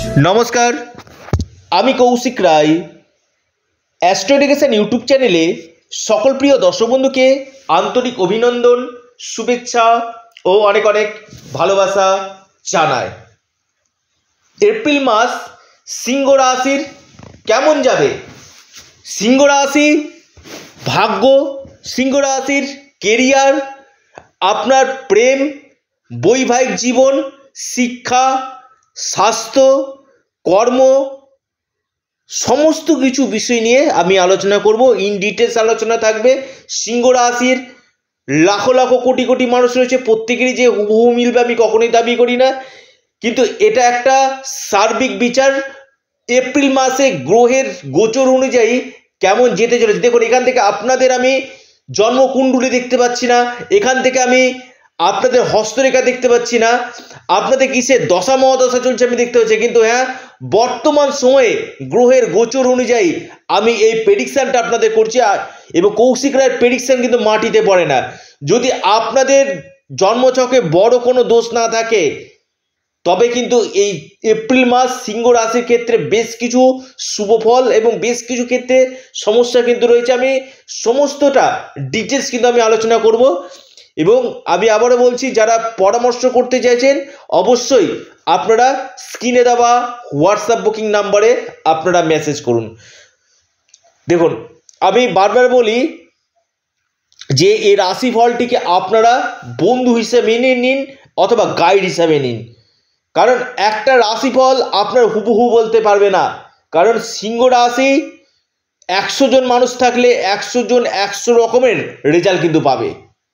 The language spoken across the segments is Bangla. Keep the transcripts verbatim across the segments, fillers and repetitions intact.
নমস্কার, আমি Koushik Roy. Astro education YouTube চ্যানেলে সকল প্রিয় দর্শক বন্ধুকে আন্তরিক অভিনন্দন, শুভেচ্ছা ও অনেক অনেক ভালোবাসা জানাই। এপ্রিল মাস সিংহ রাশির কেমন যাবে? সিংহ রাশি ভাগ্য, সিংহ রাশির কেরিয়ার, আপনার প্রেম, বৈবাহিক জীবন, শিক্ষা, স্বাস্থ্য, কর্ম, সমস্ত কিছু বিষয় নিয়ে আমি আলোচনা করব। ইন ডিটেলস আলোচনা থাকবে। সিংহ রাশির লাখো লাখো কোটি কোটি মানুষ রয়েছে, প্রত্যেকেরই যে হুবহু মিলবে আমি কখনোই দাবি করি না, কিন্তু এটা একটা সার্বিক বিচার। এপ্রিল মাসে গ্রহের গোচর অনুযায়ী কেমন যেতে চলেছে দেখুন। এখান থেকে আপনাদের আমি জন্মকুণ্ডলী দেখতে পাচ্ছি না, এখান থেকে আমি আপনাদের হস্তরেখা দেখতে পাচ্ছি না, আপনাদের কিসের দশা মহাদশা চলছে আমি দেখতে পাচ্ছি, কিন্তু হ্যাঁ বর্তমান সময়ে গ্রহের গোচর অনুযায়ী আমি এই প্রেডিকশানটা আপনাদের করছি। এবং কৌশিক রায়ের প্রেডিকশান কিন্তু মাটিতে পড়ে না। যদি আপনাদের জন্মছকে বড় কোনো দোষ না থাকে তবে কিন্তু এই এপ্রিল মাস সিংহ রাশির ক্ষেত্রে বেশ কিছু শুভ ফল এবং বেশ কিছু ক্ষেত্রে সমস্যা কিন্তু রয়েছে। আমি সমস্তটা ডিটেলস কিন্তু আমি আলোচনা করব। এবং আমি আবারও বলছি, যারা পরামর্শ করতে চাইছেন অবশ্যই আপনারা স্ক্রিনে দেওয়া হোয়াটসঅ্যাপ বুকিং নাম্বারে আপনারা মেসেজ করুন। দেখুন, আমি বারবার বলি যে এই রাশিফলটিকে আপনারা বন্ধু হিসেবে মেনে নিন অথবা গাইড হিসাবে নিন, কারণ একটা রাশিফল আপনার হুবহু বলতে পারবে না। কারণ সিংহ রাশি একশো জন মানুষ থাকলে একশো জন একশো রকমের রেজাল্ট কিন্তু পাবে।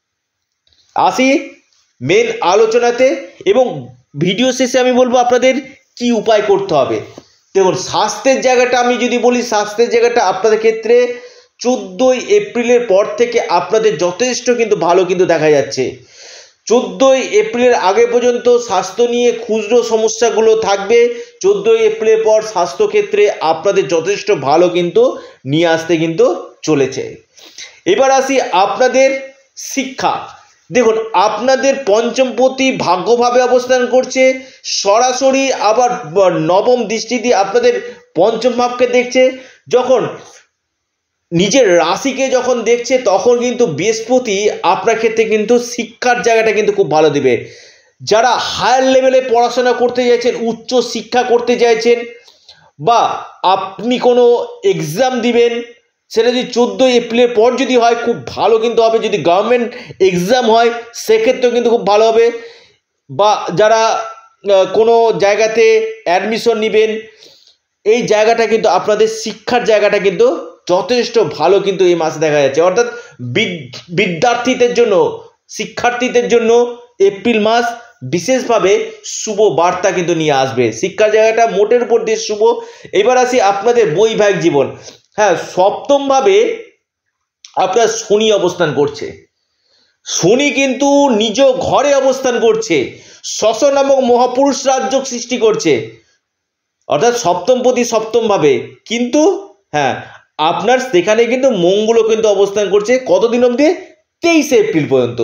আসি মেন আলোচনাতে, এবং ভিডিও শেষে আমি বলবো আপনাদের কি উপায় করতে হবে। দেখুন, স্বাস্থ্যের জায়গাটা আমি যদি বলি, স্বাস্থ্যের জায়গাটা আপনাদের ক্ষেত্রে চোদ্দোই এপ্রিলের পর থেকে আপনাদের যথেষ্ট কিন্তু ভালো কিন্তু দেখা যাচ্ছে। চোদ্দোই এপ্রিলের আগে পর্যন্ত স্বাস্থ্য নিয়ে খুচরো সমস্যাগুলো থাকবে। চোদ্দোই এপ্রিলের পর স্বাস্থ্যক্ষেত্রে আপনাদের যথেষ্ট ভালো কিন্তু নিয়ে আসতে কিন্তু চলেছে। এবার আসি আপনাদের শিক্ষা। দেখুন, আপনাদের পঞ্চমপতি ভাগ্যভাবে অবস্থান করছে সরাসরি, আবার নবম দৃষ্টি দিয়ে আপনাদের পঞ্চম ভাবকে দেখছে। যখন নিজের রাশিকে যখন দেখছে তখন কিন্তু বৃহস্পতি আপনার ক্ষেত্রে কিন্তু শিক্ষার জায়গাটা কিন্তু খুব ভালো দেবে। যারা হায়ার লেভেলে পড়াশোনা করতে চাইছেন, উচ্চ শিক্ষা করতে চাইছেন, বা আপনি কোনো এক্সাম দিবেন, সেটা যদি চোদ্দোই এপ্রিলের পর যদি হয় খুব ভালো কিন্তু হবে। যদি গভর্নমেন্ট এক্সাম হয় সেক্ষেত্রেও কিন্তু খুব ভালো হবে। বা যারা কোনো জায়গাতে অ্যাডমিশন নেবেন, এই জায়গাটা কিন্তু আপনাদের শিক্ষার জায়গাটা কিন্তু যথেষ্ট ভালো কিন্তু এই মাসে দেখা যাচ্ছে। অর্থাৎ বিদ্যার্থীদের জন্য, শিক্ষার্থীদের জন্য এপ্রিল মাস বিশেষভাবে শুভ বার্তা কিন্তু নিয়ে আসবে। শিক্ষার জায়গাটা মোটের উপর দিয়ে শুভ। এবার আসি আপনাদের বৈবাহিক জীবন। হ্যাঁ, সপ্তমভাবে আপনার শনি অবস্থান করছে। শনি কিন্তু নিজ ঘরে অবস্থান করছে, শশ নামক মহাপুরুষ রাজ্য সৃষ্টি করছে, অর্থাৎ সপ্তমপতি সপ্তমভাবে। কিন্তু হ্যাঁ, আপনার সেখানে কিন্তু মঙ্গলও কিন্তু অবস্থান করছে কতদিন অবধি? তেইশে এপ্রিল পর্যন্ত।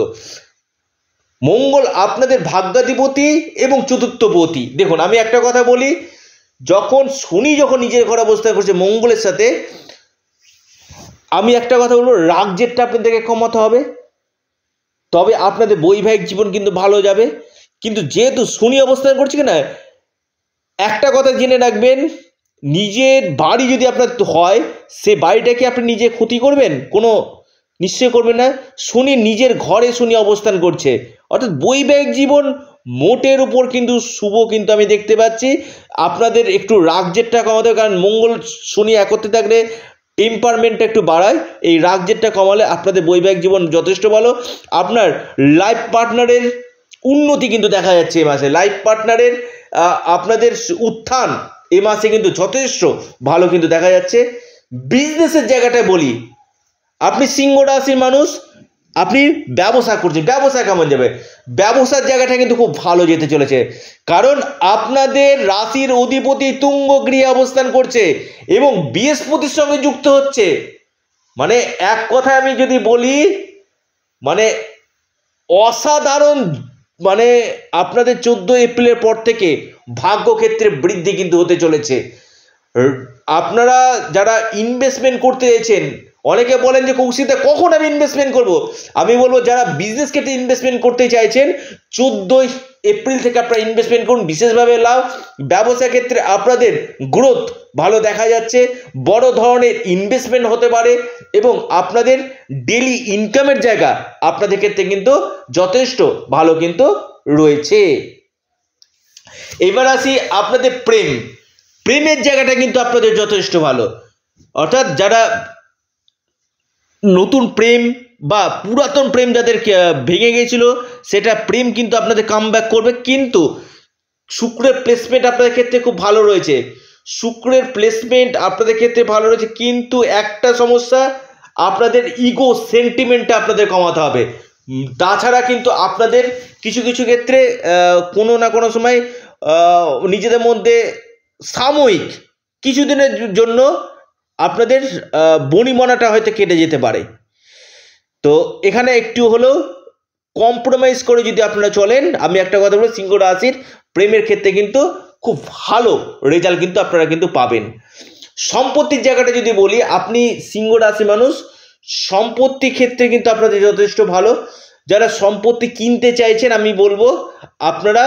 মঙ্গল আপনাদের ভাগ্যাধিপতি এবং চতুর্থপতি। দেখুন, আমি একটা কথা বলি, যখন শনি যখন নিজের ঘরে অবস্থান করছে মঙ্গলের সাথে, আমি একটা কথা বলবো, রাগ জেদটা আপনাদেরকে কমাতে হবে, তবে আপনাদের বৈবাহিক জীবন কিন্তু ভালো যাবে। কিন্তু যেহেতু শনি অবস্থান করছে কিনা, একটা কথা জেনে রাখবেন, নিজের বাড়ি যদি আপনার হয় সে বাড়িটাকে আপনি নিজে ক্ষতি করবেন? কোনো নিশ্চয় করবেন না। শনি নিজের ঘরে শনি অবস্থান করছে, অর্থাৎ বৈবাহিক জীবন মোটের উপর কিন্তু শুভ কিন্তু আমি দেখতে পাচ্ছি। আপনাদের একটু রাগ জেদটা কমাতে হবে, কারণ মঙ্গল শনি একত্রে থাকলে টেম্পারমেন্টটা একটু বাড়ায়। এই রাগ জেদটা কমালে আপনাদের বৈবাহিক জীবন যথেষ্ট ভালো। আপনার লাইফ পার্টনারের উন্নতি কিন্তু দেখা যাচ্ছে এ মাসে। লাইফ পার্টনারের আপনাদের উত্থান এ মাসে কিন্তু যথেষ্ট ভালো কিন্তু দেখা যাচ্ছে। বিজনেসের জায়গাটায় বলি, আপনি সিংহ রাশির মানুষ, আপনি ব্যবসা করছেন, ব্যবসা কেমন যাবে? ব্যবসার জায়গাটা কিন্তু খুব ভালো যেতে চলেছে, কারণ আপনাদের রাশির অধিপতি তুঙ্গ গৃহে অবস্থান করছে এবং বৃহস্পতির সঙ্গে যুক্ত হচ্ছে। মানে এক কথায় আমি যদি বলি, মানে অসাধারণ মানে আপনাদের চোদ্দো এপ্রিলের পর থেকে ভাগ্যক্ষেত্রে বৃদ্ধি কিন্তু হতে চলেছে। আপনারা যারা ইনভেস্টমেন্ট করতে চাইছেন, অনেকে বলেন যে কৌশিকদা কখন আমি ইনভেস্টমেন্ট করব, আমি বলবো যারা বিজনেস ক্ষেত্রে ইনভেস্টমেন্ট করতে চাইছেন চোদ্দোই এপ্রিল থেকে আপনারা ইনভেস্টমেন্ট করুন, বিশেষভাবে লাভ। ব্যবসা ক্ষেত্রে আপনাদের গ্রোথ ভালো দেখা যাচ্ছে, বড় ধরনের ইনভেস্টমেন্ট হতে পারে এবং আপনাদের ডেলি ইনকামের জায়গা আপনাদের ক্ষেত্রে কিন্তু যথেষ্ট ভালো কিন্তু রয়েছে। এবার আসি আপনাদের প্রেম প্রেমের জায়গাটা কিন্তু আপনাদের যথেষ্ট ভালো, অর্থাৎ যারা নতুন প্রেম বা পুরাতন প্রেম যাদের ভেঙে গিয়েছিল সেটা প্রেম কিন্তু আপনাদের কাম ব্যাক করবে। কিন্তু শুক্রের প্লেসমেন্ট আপনাদের ক্ষেত্রে খুব ভালো রয়েছে, শুক্রের প্লেসমেন্ট আপনাদের ক্ষেত্রে ভালো রয়েছে, কিন্তু একটা সমস্যা আপনাদের ইগো সেন্টিমেন্টটা আপনাদের কমাতে হবে। তাছাড়া কিন্তু আপনাদের কিছু কিছু ক্ষেত্রে কোনো না কোনো সময় নিজেদের মধ্যে সাময়িক কিছুদিনের জন্য আপনাদের বনিমনাটা হয়তো কেটে যেতে পারে। তো এখানে একটু হলেও কম্প্রোমাইজ করে যদি আপনারা চলেন, আমি একটা কথা বলি, সিংহ রাশির প্রেমের ক্ষেত্রে কিন্তু খুব ভালো রেজাল্ট কিন্তু আপনারা কিন্তু পাবেন। সম্পত্তির জায়গাটা যদি বলি, আপনি সিংহ রাশি মানুষ, সম্পত্তি ক্ষেত্রে কিন্তু আপনাদের যথেষ্ট ভালো। যারা সম্পত্তি কিনতে চাইছেন আমি বলবো আপনারা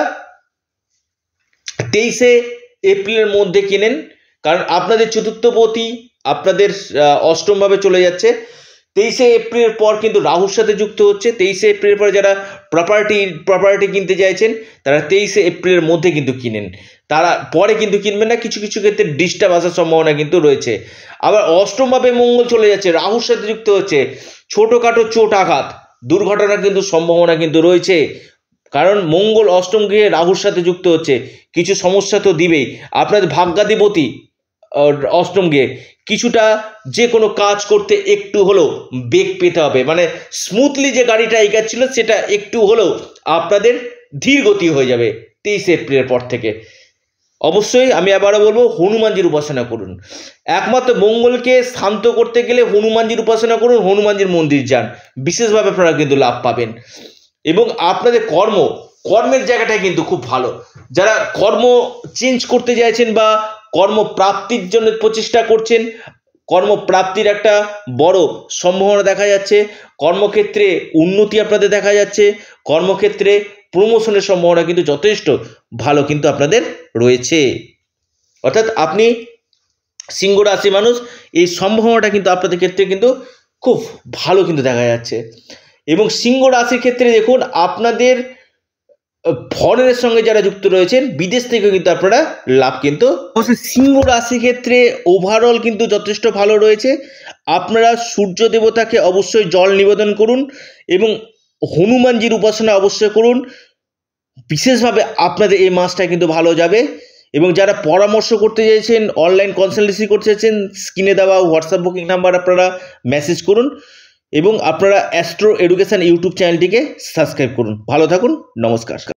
তেইশে এপ্রিলের মধ্যে কিনেন, কারণ আপনাদের চতুর্থপতি আপনাদের অষ্টমভাবে চলে যাচ্ছে। তেইশে এপ্রিলের পর কিন্তু রাহুর সাথে যুক্ত হচ্ছে। তেইশে এপ্রিলের পরে যারা প্রপার্টি প্রপার্টি কিনতে চাইছেন তারা তেইশে এপ্রিলের মধ্যে কিন্তু কিনেন, তারা পরে কিন্তু কিনবেন না, কিছু কিছু ক্ষেত্রে ডিস্টার্ব আসার সম্ভাবনা কিন্তু রয়েছে। আবার অষ্টমভাবে মঙ্গল চলে যাচ্ছে, রাহুর সাথে যুক্ত হচ্ছে, ছোটোখাটো চোট আঘাত দুর্ঘটনার কিন্তু সম্ভাবনা কিন্তু রয়েছে, কারণ মঙ্গল অষ্টম গৃহে রাহুর সাথে যুক্ত হচ্ছে, কিছু সমস্যা তো দিবেই। আপনাদের ভাগ্যাধিপতি অষ্টম গৃহে, কিছুটা যে কোনো কাজ করতে একটু হলেও বেগ পেতে হবে, মানে স্মুথলি যে গাড়িটা এগাচ্ছিল সেটা একটু হলেও আপনাদের ধীর গতি হয়ে যাবে তেইশে এপ্রিলের পর থেকে। অবশ্যই আমি আবারও বলবো হনুমানজির উপাসনা করুন, একমাত্র মঙ্গলকে শান্ত করতে গেলে হনুমানজির উপাসনা করুন, হনুমানজির মন্দির যান, বিশেষভাবে আপনারা কিন্তু লাভ পাবেন। এবং আপনাদের কর্ম কর্মের জায়গাটাই কিন্তু খুব ভালো, যারা কর্ম চেঞ্জ করতে চাইছেন বা কর্মপ্রাপ্তির জন্য প্রচেষ্টা করছেন, কর্মপ্রাপ্তির একটা বড় সম্ভাবনা দেখা যাচ্ছে, কর্মক্ষেত্রে উন্নতি আপনাদের দেখা যাচ্ছে, কর্মক্ষেত্রে প্রমোশনের সম্ভাবনা কিন্তু যথেষ্ট ভালো কিন্তু আপনাদের রয়েছে। অর্থাৎ আপনি সিংহ রাশি মানুষ, এই সম্ভাবনাটা কিন্তু আপনাদের ক্ষেত্রে কিন্তু খুব ভালো কিন্তু দেখা যাচ্ছে। এবং সিংহ রাশির ক্ষেত্রে দেখুন, আপনাদের ফরেনের সঙ্গে যারা যুক্ত রয়েছেন বিদেশ থেকে কিন্তু আপনারা লাভ কিন্তু অবশ্যই সিংহ রাশির ক্ষেত্রে ওভারঅল কিন্তু যথেষ্ট ভালো রয়েছে। আপনারা সূর্য দেবতাকে অবশ্যই জল নিবেদন করুন এবং হনুমানজির উপাসনা অবশ্যই করুন, বিশেষভাবে আপনাদের এই মাসটা কিন্তু ভালো যাবে। এবং যারা পরামর্শ করতে চাইছেন, অনলাইন কনসালটেন্সি করতে চাইছেন, স্ক্রিনে দেওয়া হোয়াটসঅ্যাপ বুকিং নাম্বার আপনারা মেসেজ করুন এবং আপনারা অ্যাস্ট্রো এডুকেশন ইউটিউব চ্যানেলটিকে সাবস্ক্রাইব করুন। ভালো থাকুন, নমস্কার।